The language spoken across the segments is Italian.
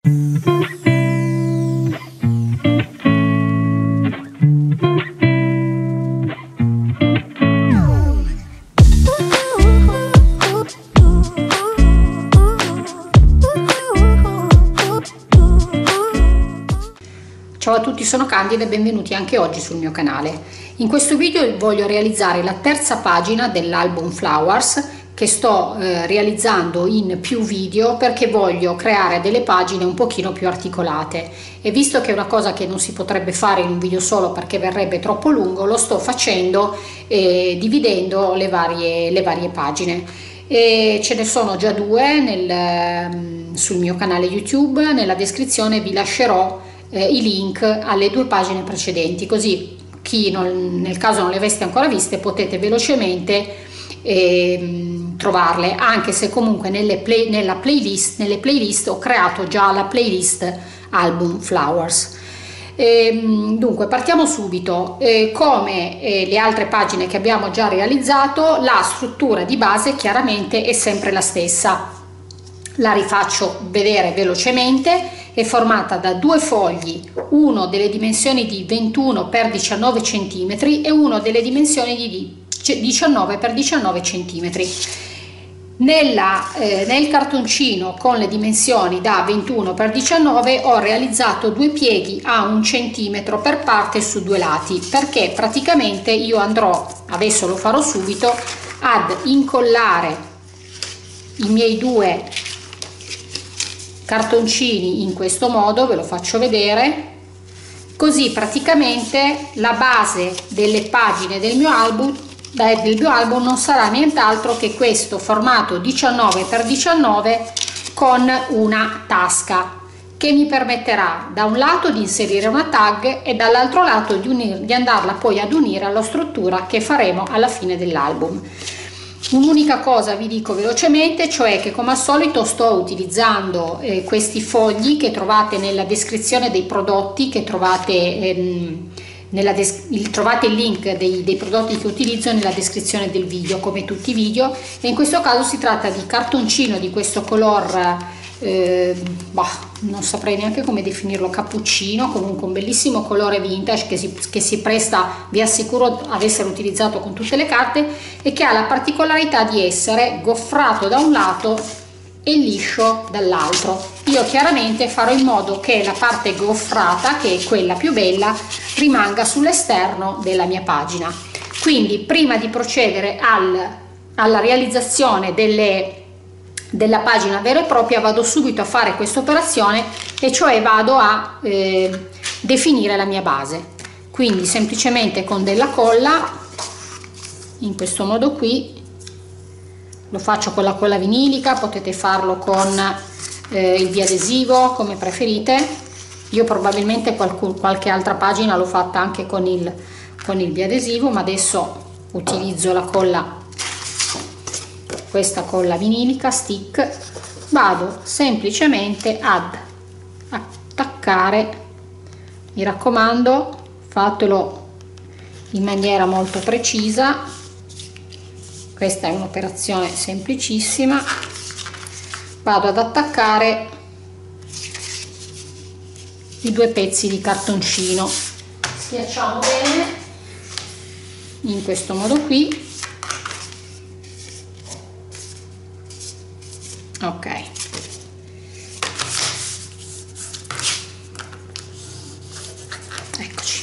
Ciao a tutti, sono Candida e benvenuti anche oggi sul mio canale. In questo video voglio realizzare la terza pagina dell'album Flowers che sto realizzando in più video perché voglio creare delle pagine un pochino più articolate, e visto che è una cosa che non si potrebbe fare in un video solo perché verrebbe troppo lungo, lo sto facendo dividendo le varie pagine. E ce ne sono già due sul mio canale YouTube. Nella descrizione vi lascerò i link alle due pagine precedenti, così nel caso non le aveste ancora viste potete velocemente trovarle, anche se comunque nelle playlist ho creato già la playlist album Flowers. Dunque partiamo subito. Come le altre pagine che abbiamo già realizzato, la struttura di base chiaramente è sempre la stessa. La rifaccio vedere velocemente. È formata da due fogli, uno delle dimensioni di 21 x 19 cm e uno delle dimensioni di 19 x 19 cm. Nel cartoncino con le dimensioni da 21 x 19 ho realizzato due pieghi a 1 cm per parte su due lati, perché praticamente io andrò, adesso lo farò subito, ad incollare i miei due cartoncini in questo modo. Ve lo faccio vedere, così praticamente la base delle pagine del mio album non sarà nient'altro che questo formato 19 x 19 con una tasca che mi permetterà da un lato di inserire una tag e dall'altro lato di andarla poi ad unire alla struttura che faremo alla fine dell'album. Un'unica cosa vi dico velocemente, cioè che come al solito sto utilizzando questi fogli che trovate nella descrizione dei prodotti, che trovate trovate il link dei prodotti che utilizzo nella descrizione del video, come tutti i video, e in questo caso si tratta di cartoncino di questo color non saprei neanche come definirlo, cappuccino, comunque un bellissimo colore vintage che si presta, vi assicuro, ad essere utilizzato con tutte le carte, e che ha la particolarità di essere goffrato da un lato e liscio dall'altro. Io chiaramente farò in modo che la parte goffrata, che è quella più bella, rimanga sull'esterno della mia pagina. Quindi prima di procedere alla realizzazione della pagina vera e propria vado subito a fare questa operazione, e cioè vado a definire la mia base. Quindi semplicemente con della colla, in questo modo qui, lo faccio con la colla vinilica, potete farlo con il biadesivo come preferite. Io probabilmente qualche altra pagina l'ho fatta anche con il biadesivo, ma adesso utilizzo la colla, questa colla vinilica stick. Vado semplicemente ad attaccare, mi raccomando fatelo in maniera molto precisa, questa è un'operazione semplicissima. Vado ad attaccare i due pezzi di cartoncino, schiacciamo bene in questo modo qui. Ok, eccoci,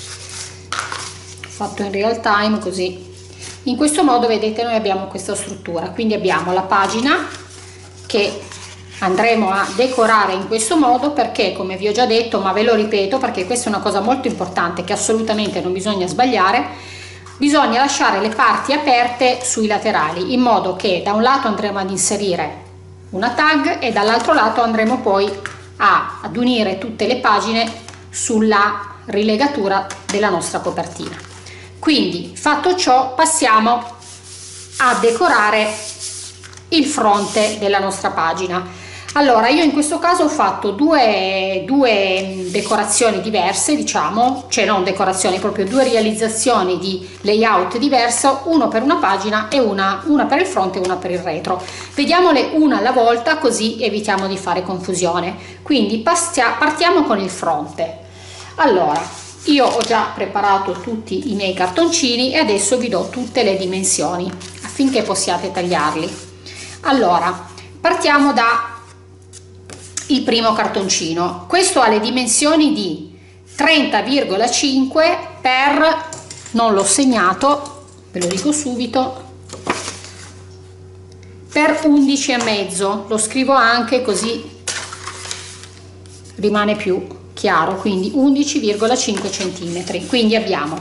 fatto in real time, così in questo modo vedete noi abbiamo questa struttura. Quindi abbiamo la pagina che andremo a decorare in questo modo, perché come vi ho già detto, ma ve lo ripeto perché questa è una cosa molto importante che assolutamente non bisogna sbagliare, bisogna lasciare le parti aperte sui laterali, in modo che da un lato andremo ad inserire una tag e dall'altro lato andremo poi ad unire tutte le pagine sulla rilegatura della nostra copertina. Quindi fatto ciò passiamo a decorare il fronte della nostra pagina. Allora, io in questo caso ho fatto due decorazioni diverse, diciamo, cioè non decorazioni, proprio due realizzazioni di layout diverso, uno per una pagina e una per il fronte e una per il retro. Vediamole una alla volta, così evitiamo di fare confusione. Quindi partiamo con il fronte. Allora, io ho già preparato tutti i miei cartoncini e adesso vi do tutte le dimensioni affinché possiate tagliarli. Allora, partiamo da il primo cartoncino. Questo ha le dimensioni di 30,5 per, non l'ho segnato, ve lo dico subito, per 11,5. Lo scrivo anche così rimane più chiaro, quindi 11,5 cm. Quindi abbiamo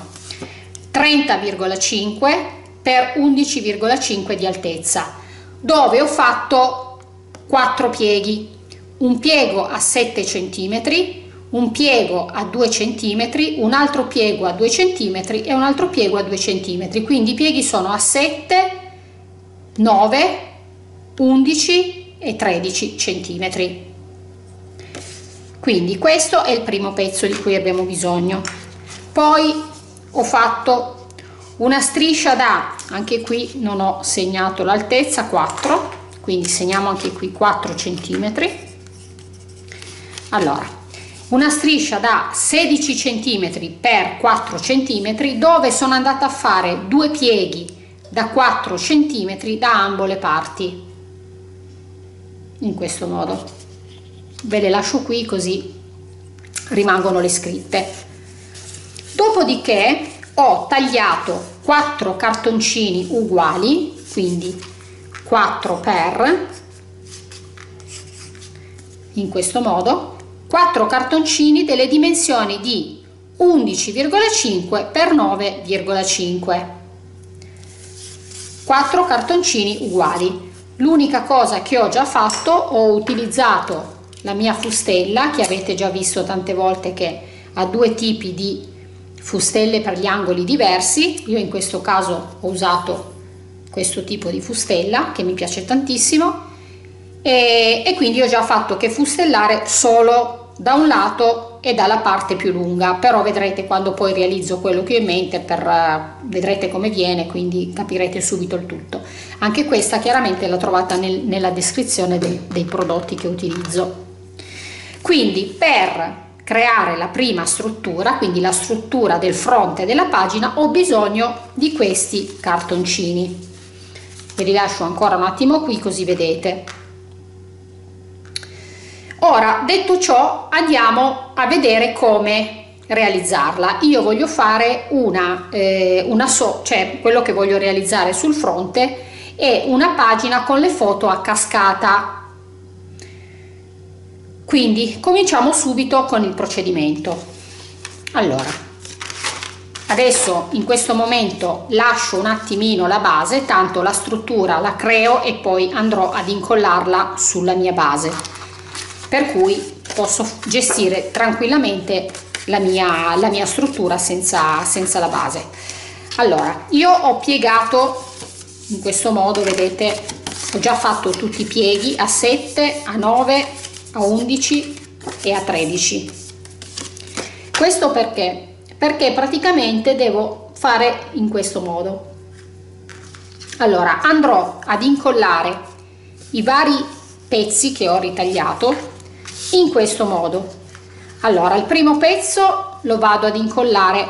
30,5 per 11,5 di altezza, dove ho fatto 4 pieghi, un piego a 7 cm, un piego a 2 cm, un altro piego a 2 cm e un altro piego a 2 cm. Quindi i pieghi sono a 7, 9, 11 e 13 cm. Quindi questo è il primo pezzo di cui abbiamo bisogno. Poi ho fatto una striscia da, anche qui non ho segnato l'altezza, 4, quindi segniamo anche qui 4 cm. Allora, una striscia da 16 cm per 4 cm, dove sono andata a fare due pieghi da 4 cm da ambo le parti, in questo modo. Ve le lascio qui così rimangono le scritte. Dopodiché ho tagliato 4 cartoncini uguali, quindi 4 per, in questo modo, 4 cartoncini delle dimensioni di 11,5 per 9,5. 4 cartoncini uguali. L'unica cosa che ho già fatto, ho utilizzato la mia fustella, che avete già visto tante volte che ha due tipi di fustelle per gli angoli diversi. Io in questo caso ho usato questo tipo di fustella che mi piace tantissimo, e quindi ho già fatto che fustellare solo da un lato e dalla parte più lunga, però vedrete quando poi realizzo quello che ho in mente, vedrete come viene, quindi capirete subito il tutto. Anche questa chiaramente l'ho trovata nella descrizione dei prodotti che utilizzo. Quindi per creare la prima struttura, quindi la struttura del fronte della pagina, ho bisogno di questi cartoncini. Ve li lascio ancora un attimo qui così vedete. Ora, detto ciò, andiamo a vedere come realizzarla. Io voglio fare cioè quello che voglio realizzare sul fronte è una pagina con le foto a cascata. Quindi cominciamo subito con il procedimento. Allora, adesso in questo momento lascio un attimino la base, tanto la struttura la creo e poi andrò ad incollarla sulla mia base, per cui posso gestire tranquillamente la mia struttura senza la base. Allora, io ho piegato in questo modo, vedete, ho già fatto tutti i pieghi a 7, a 9, a 11 e a 13. Questo perché? Perché praticamente devo fare in questo modo. Allora, andrò ad incollare i vari pezzi che ho ritagliato in questo modo. Allora, il primo pezzo lo vado ad incollare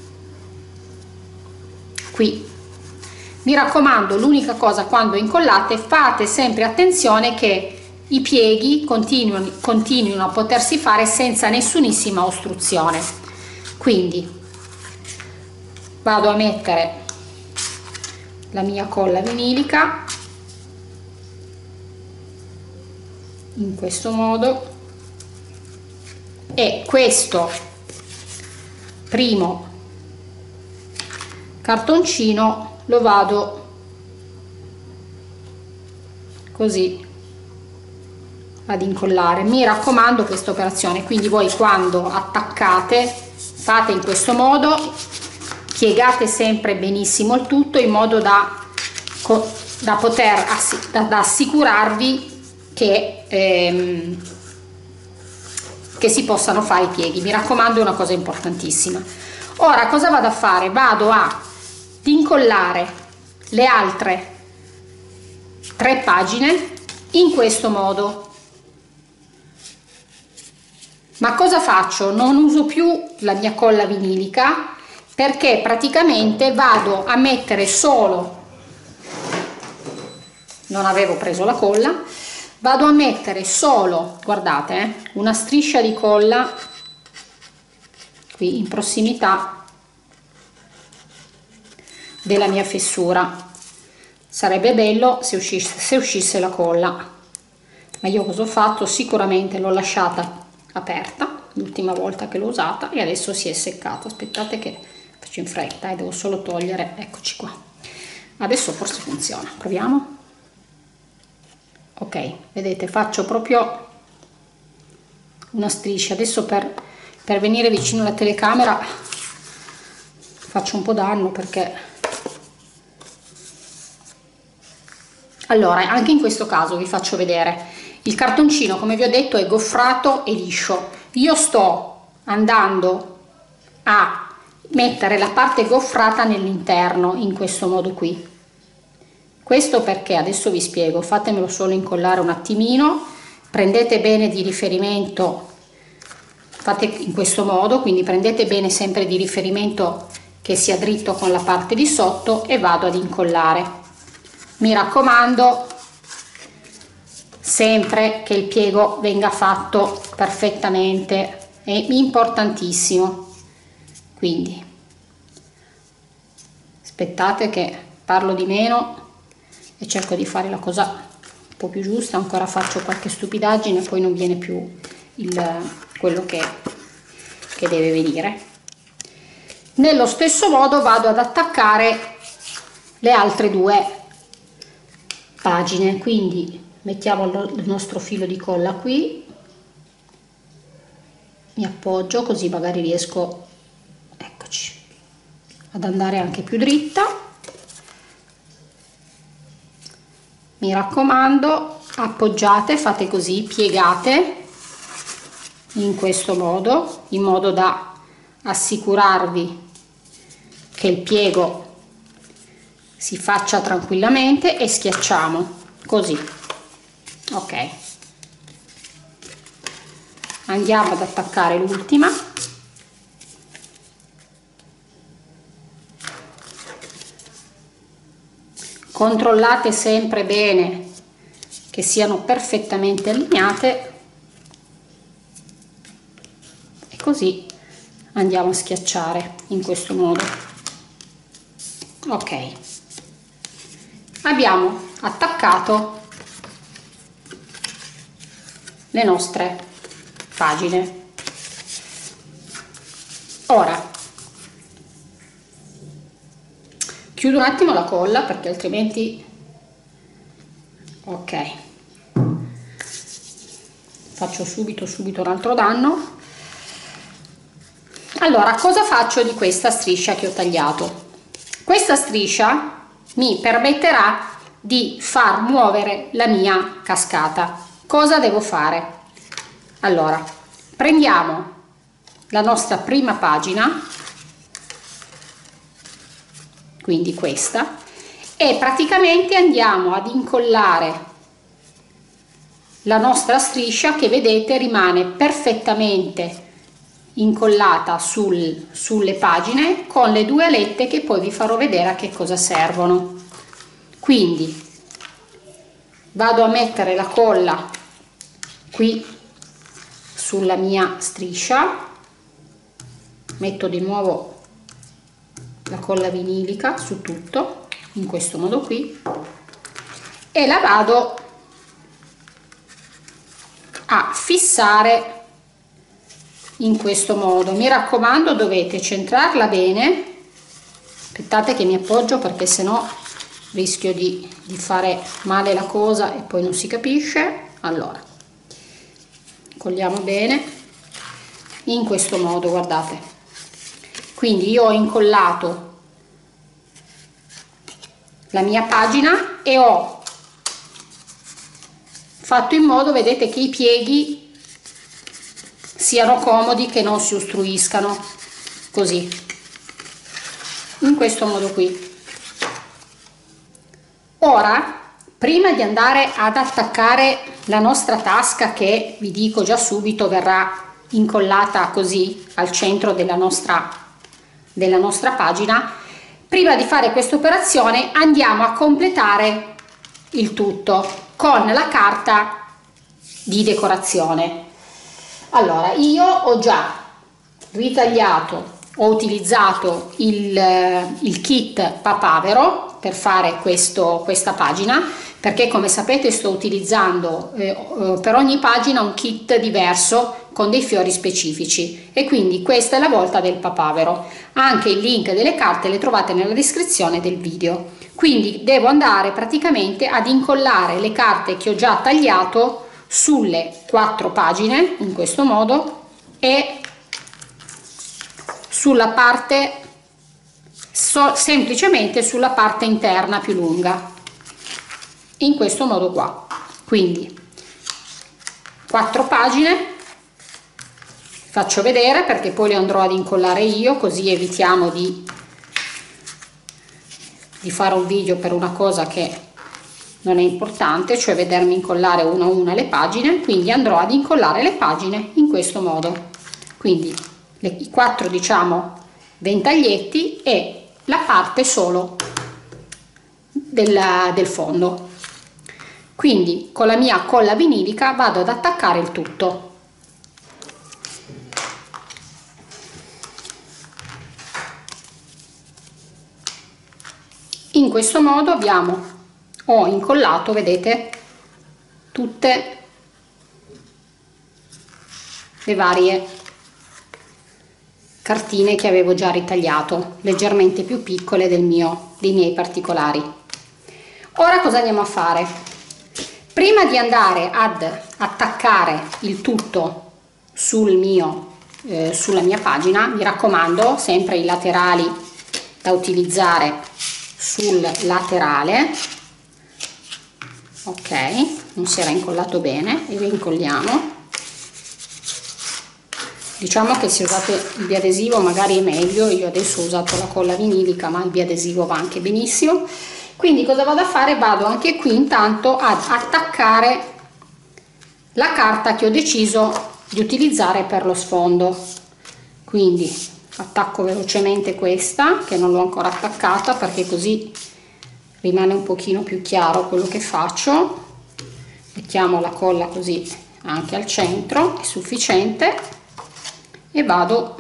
qui. Mi raccomando, l'unica cosa, quando incollate fate sempre attenzione che i pieghi continuino a potersi fare senza nessunissima ostruzione. Quindi vado a mettere la mia colla vinilica in questo modo, e questo primo cartoncino lo vado così ad incollare. Mi raccomando questa operazione, quindi voi quando attaccate fate in questo modo, piegate sempre benissimo il tutto in modo da poter assicurarvi che si possano fare i pieghi. Mi raccomando, è una cosa importantissima. Ora cosa vado a fare? Vado a incollare le altre 3 pagine in questo modo. Ma cosa faccio? Non uso più la mia colla vinilica, perché praticamente vado a mettere solo, non avevo preso la colla, vado a mettere solo, guardate, una striscia di colla qui in prossimità della mia fessura. Sarebbe bello se uscisse la colla, ma io cosa ho fatto? Sicuramente l'ho lasciata aperta l'ultima volta che l'ho usata e adesso si è seccata. Aspettate che faccio in fretta e devo solo togliere, eccoci qua. Adesso forse funziona, proviamo. Ok, vedete, faccio proprio una striscia. Adesso per venire vicino alla telecamera faccio un po' danno, perché allora anche in questo caso vi faccio vedere. Il cartoncino, come vi ho detto, è goffrato e liscio. Io sto andando a mettere la parte goffrata nell'interno in questo modo qui. Questo perché, adesso vi spiego, fatemelo solo incollare un attimino, prendete bene di riferimento, fate in questo modo, quindi prendete bene sempre di riferimento che sia dritto con la parte di sotto e vado ad incollare. Mi raccomando sempre che il piego venga fatto perfettamente, è importantissimo. Quindi aspettate che parlo di meno e cerco di fare la cosa un po' più giusta, ancora faccio qualche stupidaggine, poi non viene più quello che deve venire. Nello stesso modo vado ad attaccare le altre 2 pagine, quindi mettiamo il nostro filo di colla qui, mi appoggio così magari riesco, eccoci, ad andare anche più dritta. Mi raccomando, appoggiate, fate così, piegate in questo modo, in modo da assicurarvi che il piego si faccia tranquillamente, e schiacciamo così. Ok, andiamo ad attaccare l'ultima. Controllate sempre bene che siano perfettamente allineate e così andiamo a schiacciare in questo modo. Ok, abbiamo attaccato le nostre pagine. Ora chiudo un attimo la colla perché altrimenti, ok, faccio subito un altro danno. Allora, cosa faccio di questa striscia che ho tagliato? Questa striscia mi permetterà di far muovere la mia cascata. Cosa devo fare? Allora, prendiamo la nostra prima pagina, quindi questa, e praticamente andiamo ad incollare la nostra striscia, che vedete rimane perfettamente incollata sulle pagine, con le 2 alette che poi vi farò vedere a che cosa servono. Quindi vado a mettere la colla qui sulla mia striscia, metto di nuovo la colla vinilica su tutto in questo modo qui e la vado a fissare in questo modo. Mi raccomando, dovete centrarla bene. Aspettate che mi appoggio perché sennò rischio di fare male la cosa e poi non si capisce. Allora, colliamo bene in questo modo, guardate. Quindi io ho incollato la mia pagina e ho fatto in modo, vedete, che i pieghi siano comodi, che non si ostruiscano, così, in questo modo qui. Ora, prima di andare ad attaccare la nostra tasca, che vi dico già subito verrà incollata così al centro della nostra pagina, prima di fare questa operazione andiamo a completare il tutto con la carta di decorazione. Allora, io ho già ritagliato, ho utilizzato il kit papavero per fare questa pagina, perché come sapete sto utilizzando per ogni pagina un kit diverso con dei fiori specifici, e quindi questa è la volta del papavero. Anche il link delle carte le trovate nella descrizione del video. Quindi devo andare praticamente ad incollare le carte che ho già tagliato sulle 4 pagine in questo modo, e sulla parte semplicemente sulla parte interna più lunga, in questo modo qua. Quindi 4 pagine, faccio vedere perché poi le andrò ad incollare io, così evitiamo di fare un video per una cosa che non è importante, cioè vedermi incollare una a una le pagine. Quindi andrò ad incollare le pagine in questo modo, quindi i 4, diciamo, ventaglietti e la parte solo del fondo. Quindi con la mia colla vinilica vado ad attaccare il tutto. In questo modo ho incollato, vedete, tutte le varie cartine che avevo già ritagliato, leggermente più piccole dei miei particolari. Ora cosa andiamo a fare? Prima di andare ad attaccare il tutto sulla mia pagina, mi raccomando, sempre i laterali da utilizzare sul laterale. Ok, non si era incollato bene, e rincolliamo. Diciamo che se usate il biadesivo magari è meglio, io adesso ho usato la colla vinilica, ma il biadesivo va anche benissimo. Quindi cosa vado a fare? Vado anche qui intanto ad attaccare la carta che ho deciso di utilizzare per lo sfondo. Quindi attacco velocemente questa, che non l'ho ancora attaccata, perché così rimane un pochino più chiaro quello che faccio. Mettiamo la colla così anche al centro, è sufficiente, e vado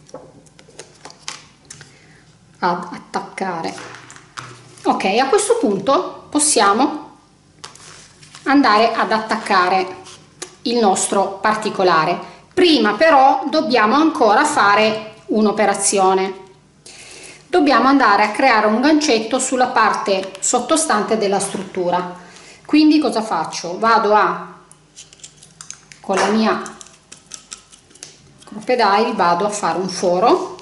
ad attaccare. Ok, a questo punto possiamo andare ad attaccare il nostro particolare. Prima però dobbiamo ancora fare un'operazione. Dobbiamo andare a creare un gancetto sulla parte sottostante della struttura. Quindi cosa faccio? Con la mia crocodile vado a fare un foro,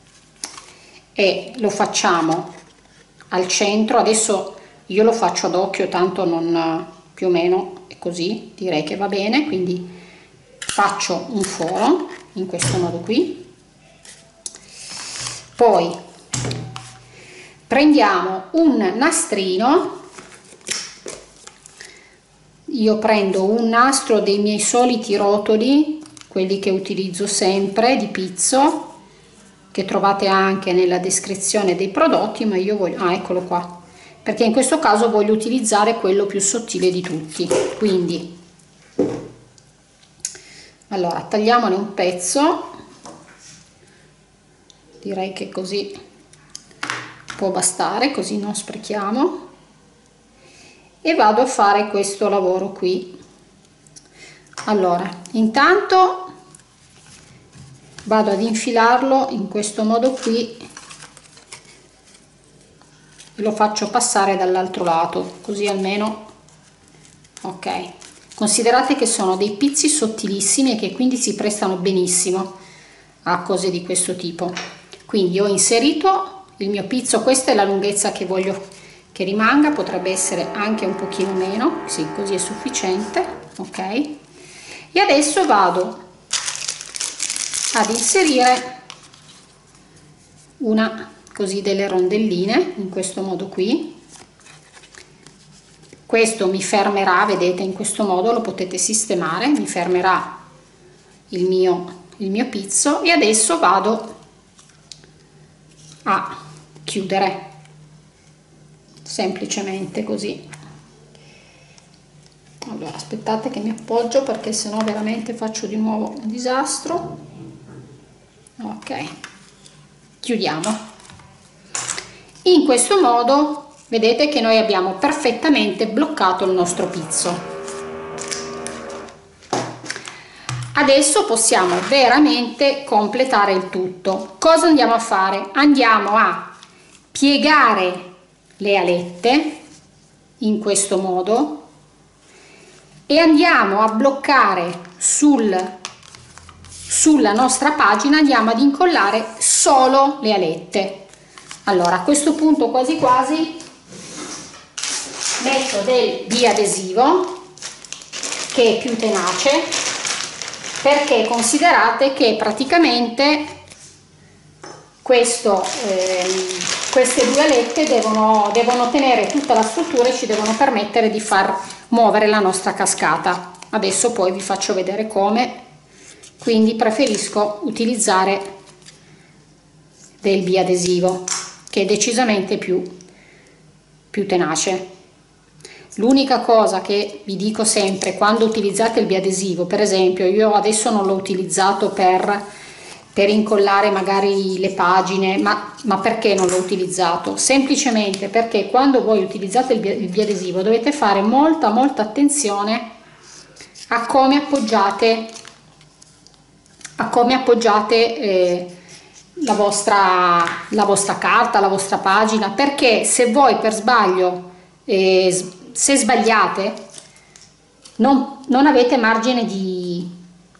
e lo facciamo al centro. Adesso io lo faccio ad occhio, tanto non, più o meno è così, direi che va bene. Quindi faccio un foro in questo modo qui, poi prendiamo un nastrino. Io prendo un nastro dei miei soliti rotoli, quelli che utilizzo sempre, di pizzo, che trovate anche nella descrizione dei prodotti, ma io voglio, eccolo qua, perché in questo caso voglio utilizzare quello più sottile di tutti. Quindi allora tagliamone un pezzo, direi che così può bastare, così non sprechiamo, e vado a fare questo lavoro qui. Allora intanto vado ad infilarlo in questo modo qui e lo faccio passare dall'altro lato, così almeno. Ok, considerate che sono dei pizzi sottilissimi e che quindi si prestano benissimo a cose di questo tipo. Quindi ho inserito il mio pizzo, questa è la lunghezza che voglio che rimanga, potrebbe essere anche un pochino meno, sì, così è sufficiente. ok? E adesso vado ad inserire una così delle rondelline in questo modo qui. Questo mi fermerà, vedete, in questo modo lo potete sistemare, mi fermerà il mio pizzo. E adesso vado a chiudere semplicemente così. Allora aspettate che mi appoggio, perché sennò veramente faccio di nuovo un disastro. Ok, chiudiamo. In questo modo vedete che noi abbiamo perfettamente bloccato il nostro pizzo. Adesso possiamo veramente completare il tutto. Cosa andiamo a fare? Andiamo a piegare le alette in questo modo e andiamo a bloccare sulla nostra pagina, andiamo ad incollare solo le alette. Allora a questo punto quasi quasi metto del biadesivo che è più tenace, perché considerate che praticamente queste due alette devono tenere tutta la struttura e ci devono permettere di far muovere la nostra cascata. Adesso poi vi faccio vedere come, quindi preferisco utilizzare del biadesivo che è decisamente più tenace. L'unica cosa che vi dico sempre quando utilizzate il biadesivo, per esempio io adesso non l'ho utilizzato per incollare magari le pagine, ma perché non l'ho utilizzato? Semplicemente perché quando voi utilizzate il biadesivo dovete fare molta attenzione a come appoggiate la vostra carta, la vostra pagina, perché se voi per sbaglio se sbagliate non avete margine di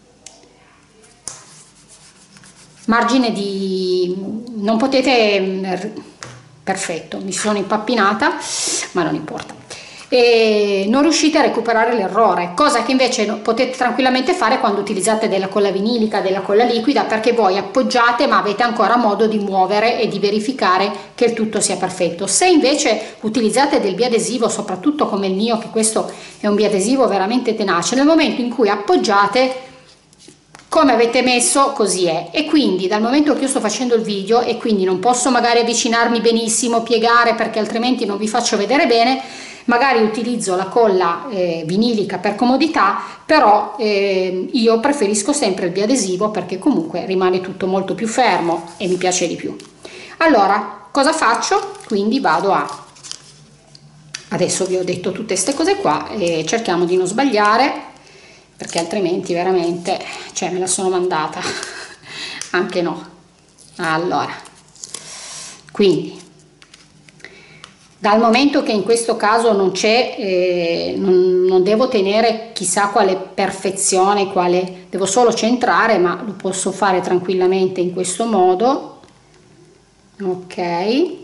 non potete, perfetto, mi sono impappinata, ma non importa, e non riuscite a recuperare l'errore, cosa che invece potete tranquillamente fare quando utilizzate della colla vinilica, della colla liquida, perché voi appoggiate ma avete ancora modo di muovere e di verificare che il tutto sia perfetto. Se invece utilizzate del biadesivo, soprattutto come il mio, che questo è un biadesivo veramente tenace, nel momento in cui appoggiate, come avete messo così è. E quindi dal momento che io sto facendo il video e quindi non posso magari avvicinarmi benissimo, piegare, perché altrimenti non vi faccio vedere bene, magari utilizzo la colla vinilica per comodità, però io preferisco sempre il biadesivo perché comunque rimane tutto molto più fermo e mi piace di più. Allora cosa faccio? Quindi vado adesso vi ho detto tutte queste cose qua e cerchiamo di non sbagliare, perché altrimenti veramente, cioè, me la sono mandata anche no. Allora, quindi dal momento che in questo caso non c'è, non devo tenere chissà quale perfezione, devo solo centrare, ma lo posso fare tranquillamente in questo modo. Ok,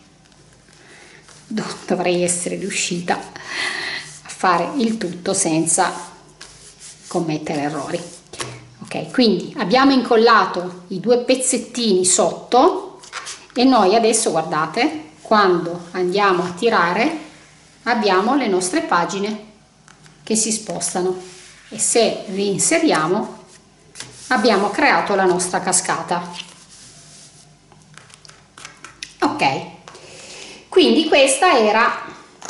dovrei essere riuscita a fare il tutto senza commettere errori. Ok, quindi abbiamo incollato i due pezzettini sotto e noi adesso, guardate, quando andiamo a tirare abbiamo le nostre pagine che si spostano e se reinseriamo abbiamo creato la nostra cascata. Ok, quindi questa era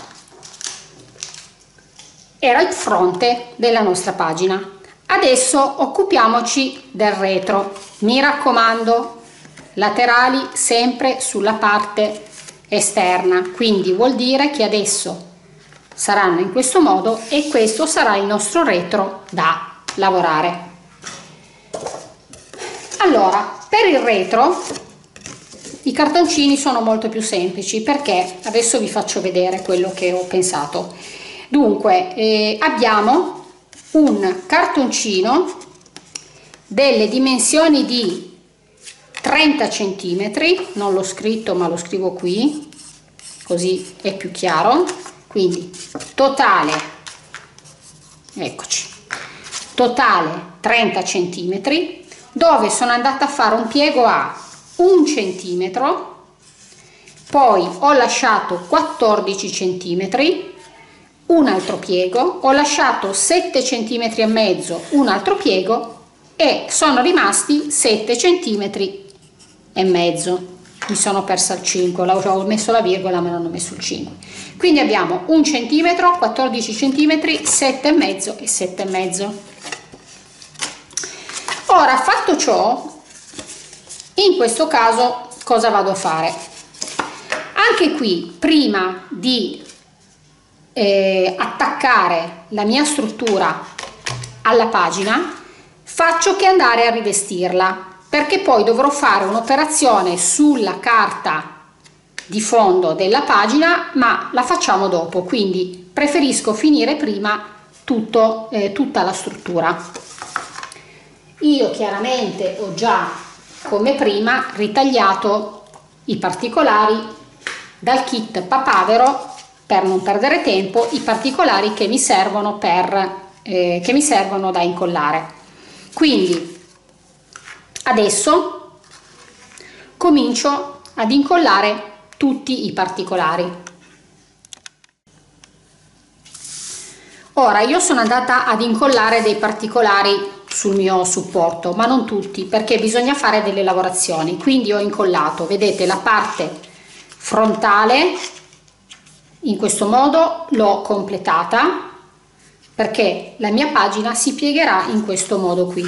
il fronte della nostra pagina. Adesso occupiamoci del retro. Mi raccomando, laterali sempre sulla parte esterna, quindi vuol dire che adesso saranno in questo modo e questo sarà il nostro retro da lavorare. Allora, per il retro i cartoncini sono molto più semplici, perché adesso vi faccio vedere quello che ho pensato. Dunque abbiamo un cartoncino delle dimensioni di 30 centimetri, non l'ho scritto ma lo scrivo qui così è più chiaro, quindi totale eccoci, totale 30 centimetri, dove sono andata a fare un piego a 1 centimetro, poi ho lasciato 14 centimetri, un altro piego, ho lasciato 7 centimetri e mezzo, un altro piego, e sono rimasti 7 centimetri e mezzo. Mi sono persa il 5, ho messo la virgola ma non ho messo il 5, quindi abbiamo 1 centimetro, 14 centimetri, 7 e mezzo e 7 e mezzo. Ora, fatto ciò, in questo caso cosa vado a fare? Anche qui, prima di attaccare la mia struttura alla pagina, faccio che andare a rivestirla, perché poi dovrò fare un'operazione sulla carta di fondo della pagina, ma la facciamo dopo, quindi preferisco finire prima tutta la struttura. Io chiaramente ho già, come prima, ritagliato i particolari dal kit papavero, per non perdere tempo, i particolari che mi servono da incollare. Quindi adesso comincio ad incollare tutti i particolari. Ora, io sono andata ad incollare dei particolari sul mio supporto, ma non tutti, perché bisogna fare delle lavorazioni. Quindi ho incollato, vedete, la parte frontale, in questo modo l'ho completata, perché la mia pagina si piegherà in questo modo qui,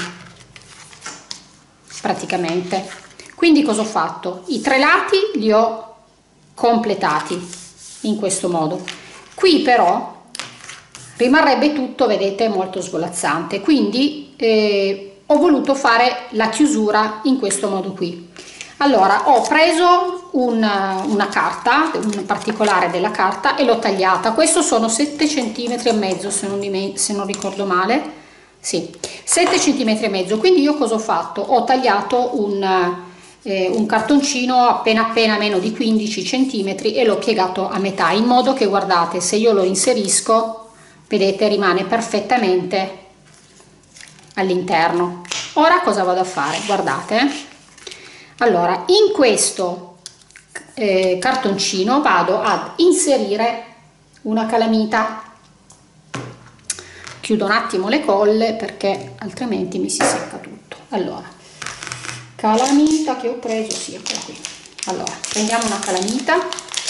praticamente. Quindi cosa ho fatto? I 3 lati li ho completati in questo modo. Qui però rimarrebbe tutto, vedete, molto svolazzante, quindi ho voluto fare la chiusura in questo modo qui. Allora, ho preso una carta, un particolare della carta, e l'ho tagliata. Questo sono 7 centimetri e mezzo, se non ricordo male, sì, 7 centimetri e mezzo. Quindi io cosa ho fatto? Ho tagliato un cartoncino appena meno di 15 centimetri e l'ho piegato a metà, in modo che, guardate, se io lo inserisco, vedete, rimane perfettamente all'interno. Ora cosa vado a fare? Guardate, allora, in questo cartoncino vado ad inserire una calamita. Chiudo un attimo le colle perché altrimenti mi si secca tutto. Allora, calamita che ho preso, sì, eccola qui. Allora, prendiamo una calamita.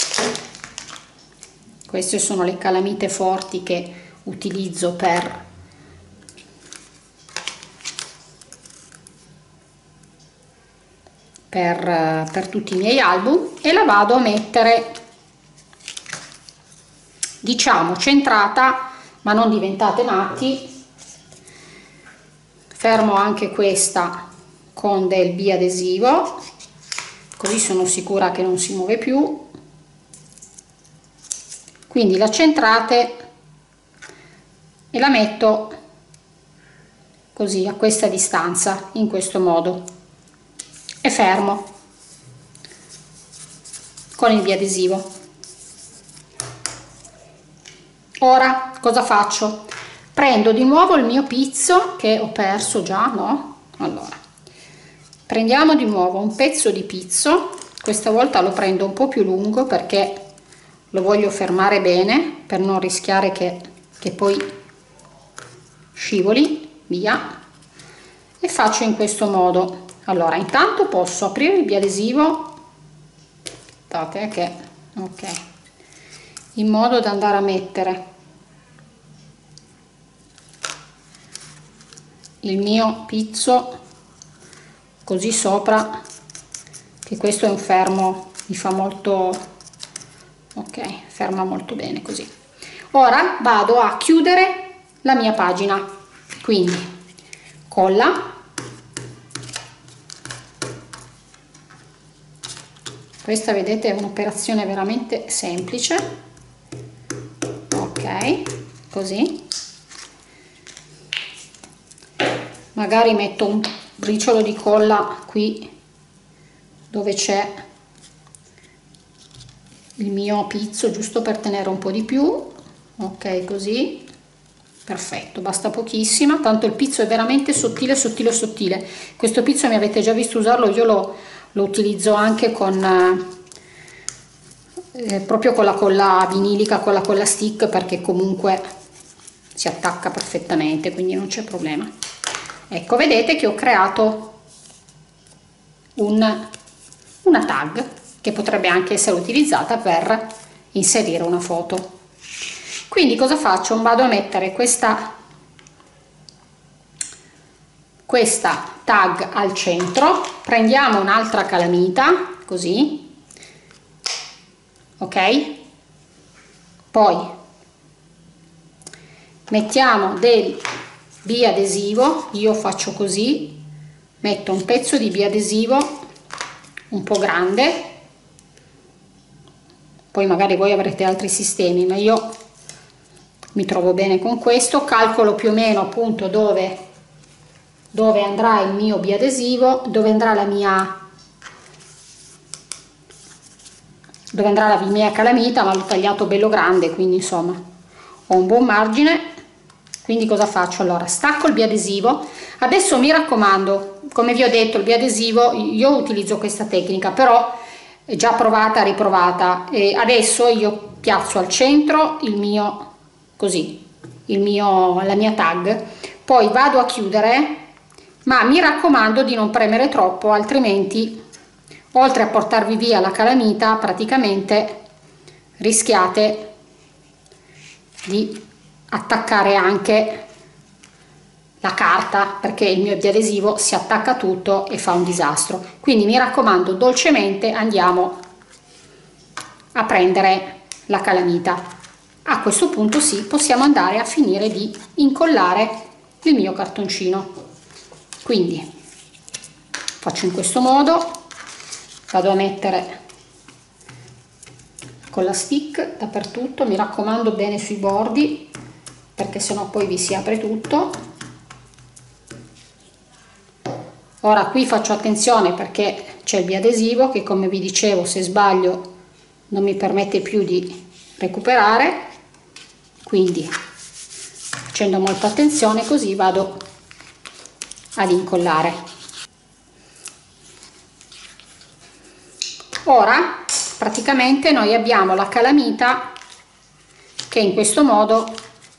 Queste sono le calamite forti che utilizzo per tutti i miei album, e la vado a mettere, diciamo, centrata, ma non diventate matti. Fermo anche questa con del biadesivo, così sono sicura che non si muove più. Quindi la centrate e la metto così a questa distanza, in questo modo, e fermo con il biadesivo. Ora cosa faccio? Prendo di nuovo il mio pizzo che ho perso già, no? Allora, prendiamo di nuovo un pezzo di pizzo, questa volta lo prendo un po' più lungo perché lo voglio fermare bene per non rischiare che poi scivoli via, e faccio in questo modo. Allora, intanto posso aprire il biadesivo, aspettate che, ok, in modo da andare a mettere il mio pizzo così sopra, che questo è un fermo, mi fa molto, ok, ferma molto bene così. Ora vado a chiudere la mia pagina, quindi colla, questa vedete è un'operazione veramente semplice, ok, così. Magari metto un briciolo di colla qui dove c'è il mio pizzo, giusto per tenere un po' di più, ok, così. perfetto, basta pochissima, tanto il pizzo è veramente sottile sottile sottile. Questo pizzo mi avete già visto usarlo, io lo utilizzo anche con proprio con la colla vinilica, con la colla stick, perché comunque si attacca perfettamente, quindi non c'è problema. Ecco, vedete che ho creato una tag che potrebbe anche essere utilizzata per inserire una foto. Quindi cosa faccio? Vado a mettere questa tag al centro, prendiamo un'altra calamita così, ok, poi mettiamo del biadesivo, io faccio così, metto un pezzo di biadesivo un po' grande, poi magari voi avrete altri sistemi, ma io mi trovo bene con questo. Calcolo più o meno appunto dove andrà il mio biadesivo, dove andrà la mia calamita, ma l'ho tagliato bello grande, quindi insomma ho un buon margine. Quindi cosa faccio? Allora stacco il biadesivo. Adesso mi raccomando, come vi ho detto, il biadesivo io utilizzo questa tecnica, però è già provata, riprovata, e adesso io piazzo al centro il mio, così, la mia tag, poi vado a chiudere, ma mi raccomando di non premere troppo, altrimenti oltre a portarvi via la calamita praticamente rischiate di attaccare anche la carta, perché il mio biadesivo si attacca tutto e fa un disastro. Quindi mi raccomando, dolcemente andiamo a prendere la calamita. A questo punto sì, possiamo andare a finire di incollare il mio cartoncino. Quindi faccio in questo modo, vado a mettere con la stick dappertutto, mi raccomando bene sui bordi, perché sennò poi vi si apre tutto. Ora qui faccio attenzione perché c'è il biadesivo che, come vi dicevo, se sbaglio non mi permette più di recuperare, quindi facendo molta attenzione così vado ad incollare. Ora praticamente noi abbiamo la calamita che in questo modo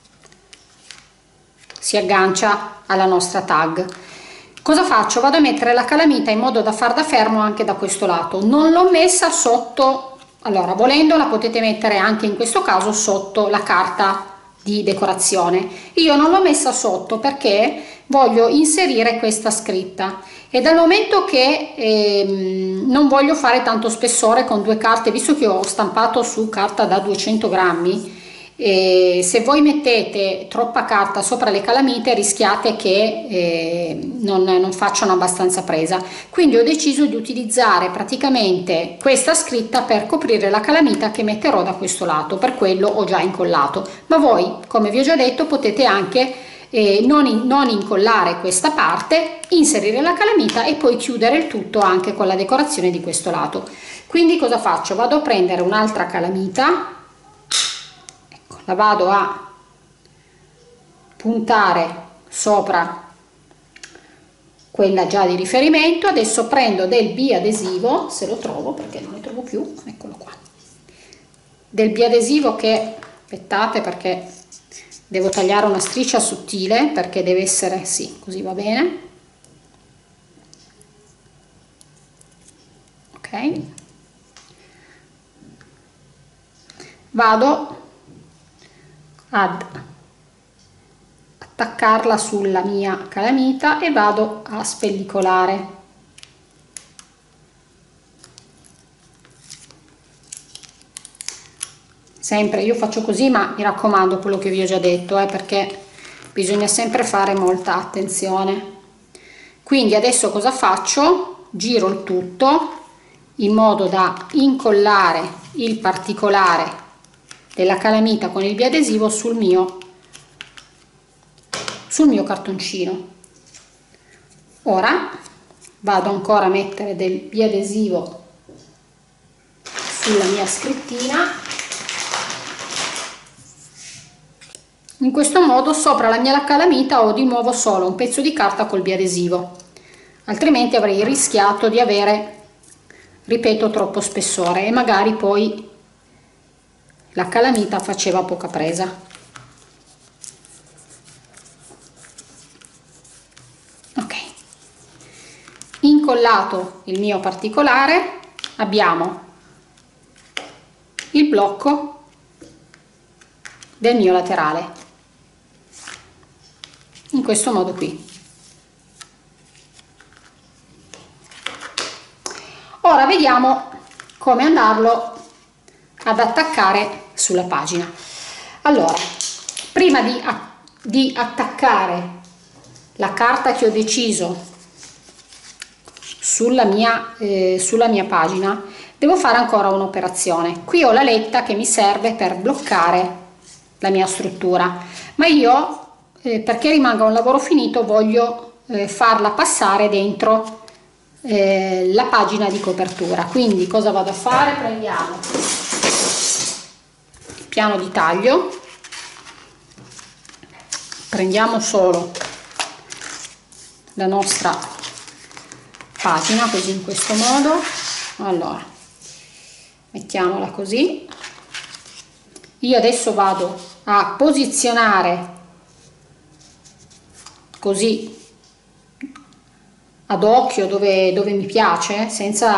si aggancia alla nostra tag. Cosa faccio? Vado a mettere la calamita in modo da far da fermo anche da questo lato. Non l'ho messa sotto, allora volendo la potete mettere anche in questo caso sotto la carta di decorazione. Io non l'ho messa sotto perché voglio inserire questa scritta, e dal momento che non voglio fare tanto spessore con due carte, visto che ho stampato su carta da 200 grammi, se voi mettete troppa carta sopra le calamite rischiate che non facciano abbastanza presa. Quindi ho deciso di utilizzare praticamente questa scritta per coprire la calamita che metterò da questo lato, per quello ho già incollato. Ma voi, come vi ho già detto, potete anche non incollare questa parte, inserire la calamita e poi chiudere il tutto anche con la decorazione di questo lato. Quindi cosa faccio? Vado a prendere un'altra calamita, la vado a puntare sopra quella già di riferimento. Adesso prendo del biadesivo, se lo trovo perché non ne trovo più, eccolo qua, del biadesivo che, aspettate perché devo tagliare una striscia sottile perché deve essere, sì, così va bene, ok, vado ad attaccarla sulla mia calamita e vado a spellicolare. Sempre io faccio così, ma mi raccomando quello che vi ho già detto, perché bisogna sempre fare molta attenzione. Quindi adesso cosa faccio? Giro il tutto in modo da incollare il particolare della calamita con il biadesivo sul mio cartoncino. Ora vado ancora a mettere del biadesivo sulla mia scrittina In questo modo sopra la mia calamita ho di nuovo solo un pezzo di carta col biadesivo, altrimenti avrei rischiato di avere, ripeto, troppo spessore e magari poi la calamita faceva poca presa. Ok, incollato il mio particolare, abbiamo il blocco del mio laterale in questo modo qui. Ora vediamo come andarlo ad attaccare sulla pagina. Allora, prima di attaccare la carta che ho deciso sulla mia pagina, devo fare ancora un'operazione. Qui ho la letta che mi serve per bloccare la mia struttura, ma io perché rimanga un lavoro finito voglio farla passare dentro la pagina di copertura. Quindi cosa vado a fare? Prendiamo il piano di taglio, prendiamo solo la nostra pagina così, in questo modo. Allora mettiamola così. Io adesso vado a posizionare così ad occhio dove mi piace,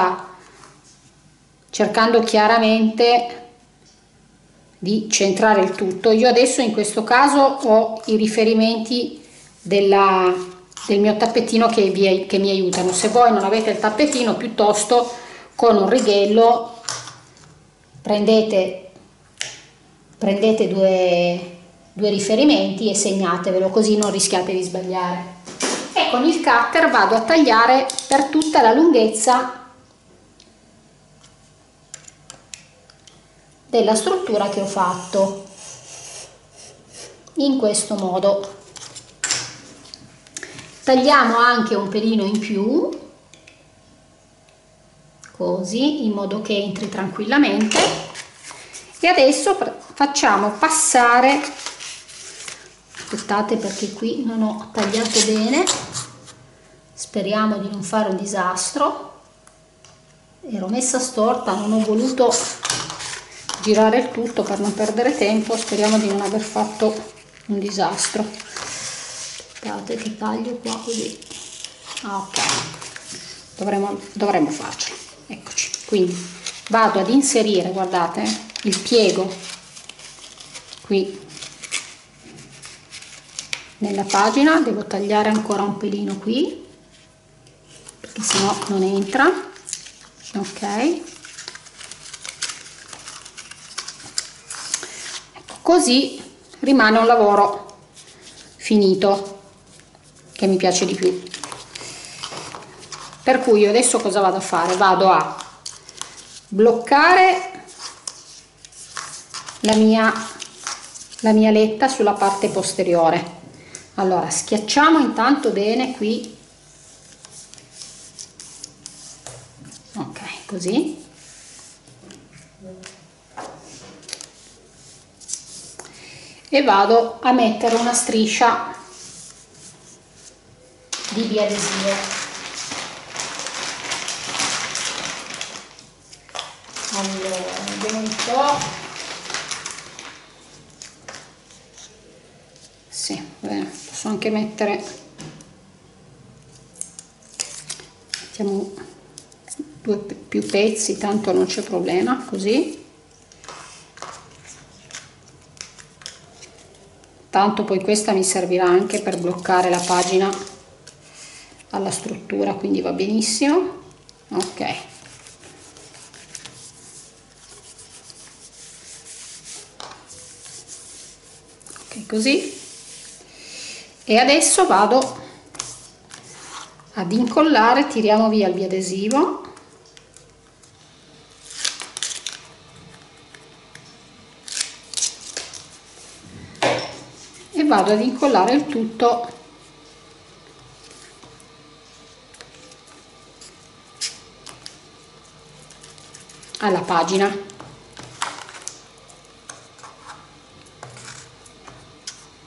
cercando chiaramente di centrare il tutto. Io adesso in questo caso ho i riferimenti del mio tappetino che mi aiutano. Se voi non avete il tappetino, piuttosto con un righello prendete due riferimenti e segnatevelo, così non rischiate di sbagliare. E con il cutter vado a tagliare per tutta la lunghezza della struttura che ho fatto, in questo modo. Tagliamo anche un pelino in più, così, in modo che entri tranquillamente. E adesso facciamo passare, aspettate perché qui non ho tagliato bene, speriamo di non fare un disastro, ero messa storta, non ho voluto girare il tutto per non perdere tempo, speriamo di non aver fatto un disastro. Aspettate che taglio qua così. Ok, dovremmo farcela. Eccoci, quindi vado ad inserire, guardate, il piego qui nella pagina. Devo tagliare ancora un pelino qui perché sennò non entra. Ok, ecco, così rimane un lavoro finito che mi piace di più. Per cui io adesso cosa vado a fare? Vado a bloccare la mia letta sulla parte posteriore. Allora schiacciamo intanto bene qui, ok, così, e vado a mettere una striscia di biadesivo. Allora vediamo un po', sì, bene, posso anche mettiamo più pezzi, tanto non c'è problema, così. Tanto poi questa mi servirà anche per bloccare la pagina alla struttura, quindi va benissimo. Ok, così. E adesso vado ad incollare, tiriamo via il biadesivo e vado ad incollare il tutto alla pagina.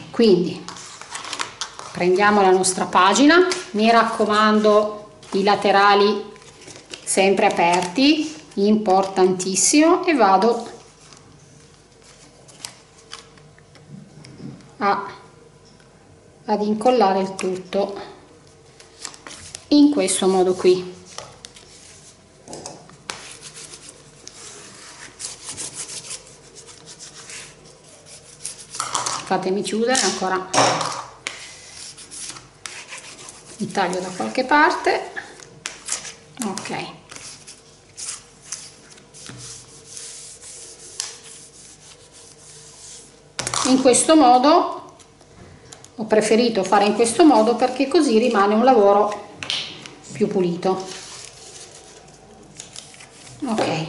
Quindi prendiamo la nostra pagina, mi raccomando i laterali sempre aperti, importantissimo, e vado ad incollare il tutto in questo modo qui. Fatemi chiudere ancora, mi taglio da qualche parte. Ok, in questo modo ho preferito fare in questo modo perché così rimane un lavoro più pulito. Ok,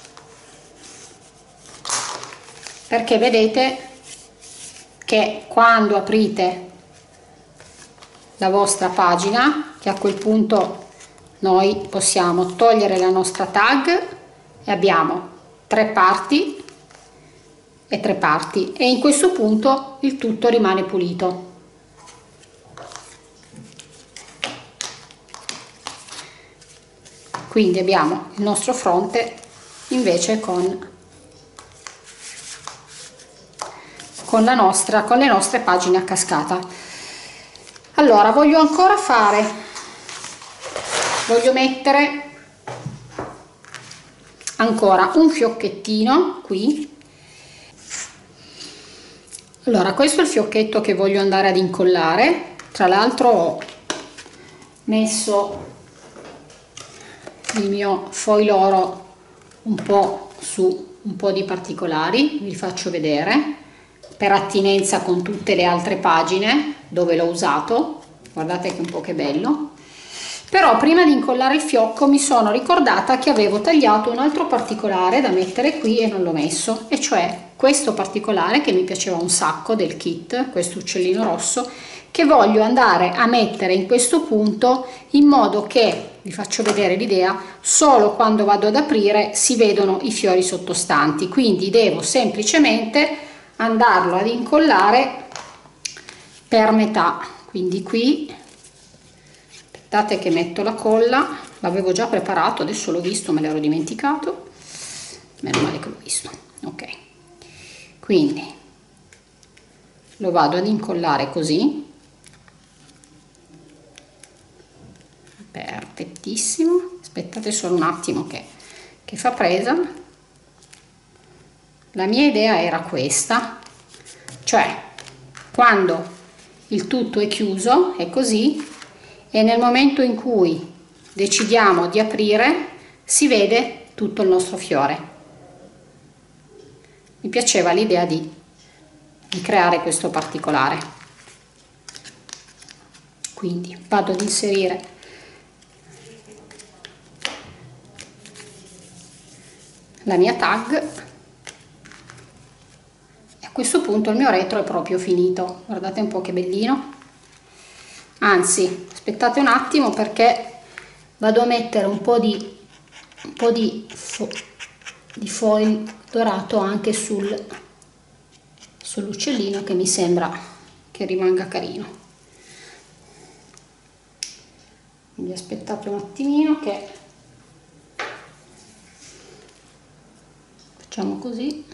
perché vedete che quando aprite la vostra pagina, che a quel punto noi possiamo togliere la nostra tag e abbiamo 3 parti e 3 parti, e in questo punto il tutto rimane pulito. Quindi abbiamo il nostro fronte invece con le nostre pagine a cascata. Allora voglio mettere ancora un fiocchettino qui. Allora questo è il fiocchetto che voglio andare ad incollare. Tra l'altro ho messo il mio foil oro un po' su un po' di particolari, vi faccio vedere, per attinenza con tutte le altre pagine dove l'ho usato. Guardate che bello. Però prima di incollare il fiocco mi sono ricordata che avevo tagliato un altro particolare da mettere qui e non l'ho messo, e cioè questo particolare che mi piaceva un sacco del kit, questo uccellino rosso, che voglio andare a mettere in questo punto in modo che, vi faccio vedere l'idea, solo quando vado ad aprire si vedono i fiori sottostanti. Quindi devo semplicemente andarlo ad incollare per metà. Quindi qui, aspettate che metto la colla, l'avevo già preparato, adesso l'ho visto, me l'ero dimenticato, meno male che l'ho visto. Ok, quindi lo vado ad incollare così, perfettissimo. Aspettate solo un attimo che fa presa. La mia idea era questa, cioè quando il tutto è chiuso è così, e nel momento in cui decidiamo di aprire si vede tutto il nostro fiore. Mi piaceva l'idea di creare questo particolare. Quindi vado ad inserire la mia tag. A questo punto il mio retro è proprio finito, guardate un po' che bellino. Anzi, aspettate un attimo perché vado a mettere un po' di foil dorato anche sull'uccellino, che mi sembra che rimanga carino. Quindi aspettate un attimino che facciamo così.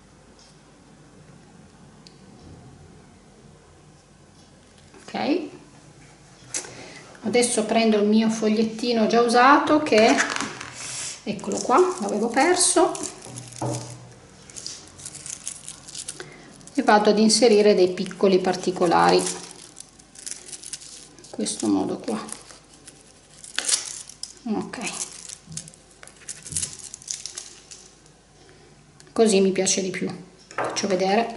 Ok, adesso prendo il mio fogliettino già usato, che eccolo qua, l'avevo perso, e vado ad inserire dei piccoli particolari in questo modo qua. Ok, così mi piace di più, faccio vedere.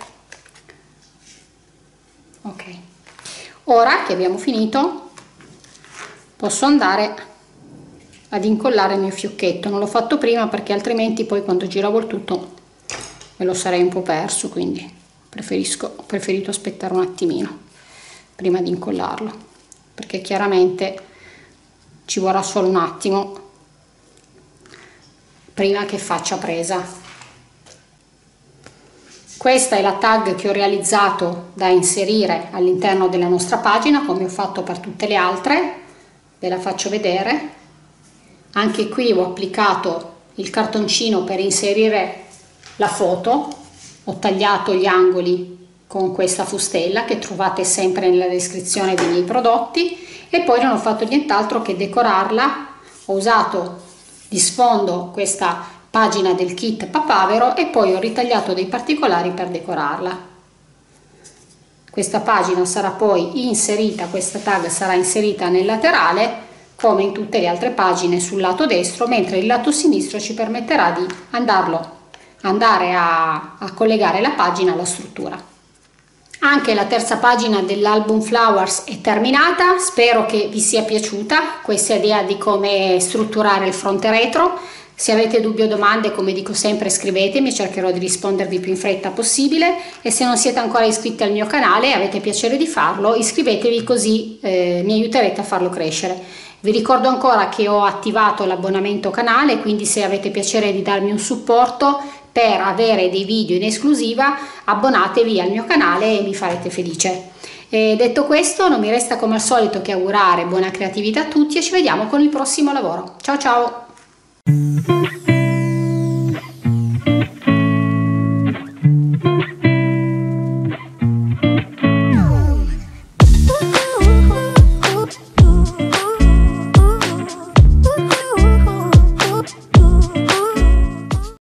Ok, ora che abbiamo finito posso andare ad incollare il mio fiocchetto. Non l'ho fatto prima perché altrimenti poi quando giravo il tutto me lo sarei un po' perso, quindi ho preferito aspettare un attimino prima di incollarlo, perché chiaramente ci vorrà solo un attimo prima che faccia presa. Questa è la tag che ho realizzato da inserire all'interno della nostra pagina, come ho fatto per tutte le altre. Ve la faccio vedere. Anche qui ho applicato il cartoncino per inserire la foto, ho tagliato gli angoli con questa fustella che trovate sempre nella descrizione dei miei prodotti, e poi non ho fatto nient'altro che decorarla. Ho usato di sfondo questa pagina del kit papavero e poi ho ritagliato dei particolari per decorarla. Questa pagina sarà poi inserita, questa tag sarà inserita nel laterale come in tutte le altre pagine sul lato destro, mentre il lato sinistro ci permetterà di andare a collegare la pagina alla struttura. Anche la terza pagina dell'album Flowers è terminata, spero che vi sia piaciuta questa idea di come strutturare il fronte retro. Se avete dubbi o domande, come dico sempre, scrivetemi, cercherò di rispondervi più in fretta possibile, e se non siete ancora iscritti al mio canale e avete piacere di farlo, iscrivetevi, così mi aiuterete a farlo crescere. Vi ricordo ancora che ho attivato l'abbonamento canale, quindi se avete piacere di darmi un supporto per avere dei video in esclusiva, abbonatevi al mio canale e mi farete felice. E detto questo, non mi resta come al solito che augurare buona creatività a tutti e ci vediamo con il prossimo lavoro. Ciao ciao!